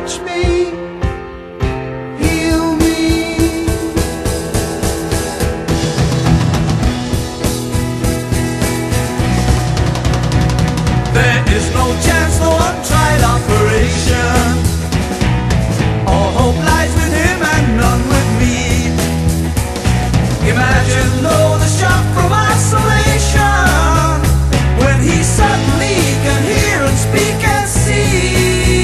touch me, heal me. There is no chance, no untried operation. All hope lies with him and none with me. Imagine though the shock from isolation, when he suddenly can hear and speak and see.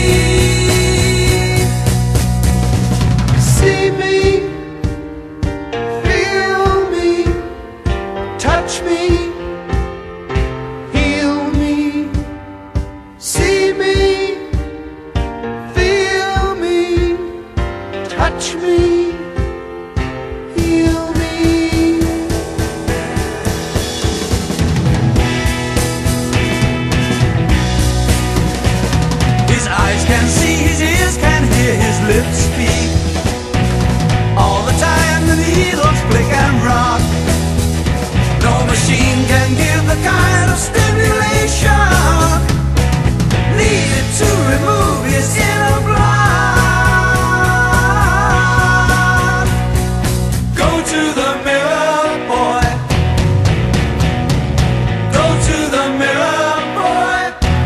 See me, feel me, touch me, heal me. See me, feel me, touch me, heal me. His eyes can see, his ears can hear, his lips speak. All the time the needles flick and rock. No machine can give the kind of stimulation needed to remove his inner block. Go to the mirror, boy. Go to the mirror, boy.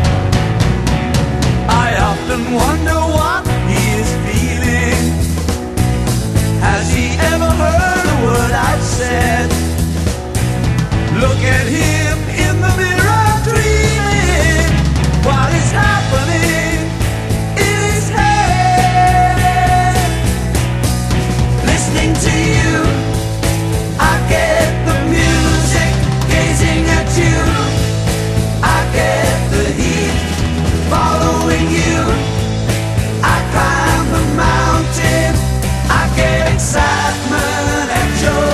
I often wonder what he is feeling. Has he ever heard a word I've said? Look at him in the mirror dreaming. What is happening in his head? Listening to you, I get the music. Gazing at you, I get the heat. Following you, I climb the mountain. I get excitement at your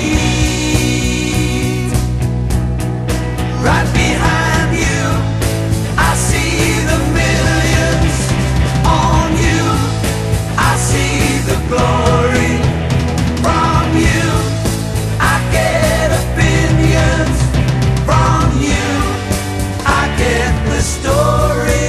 beat. Right behind you, I see the millions. On you, I see the glory. From you, I get opinions. From you, I get the story.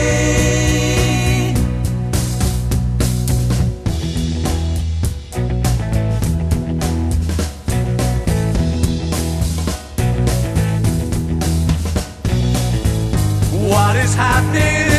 What is happening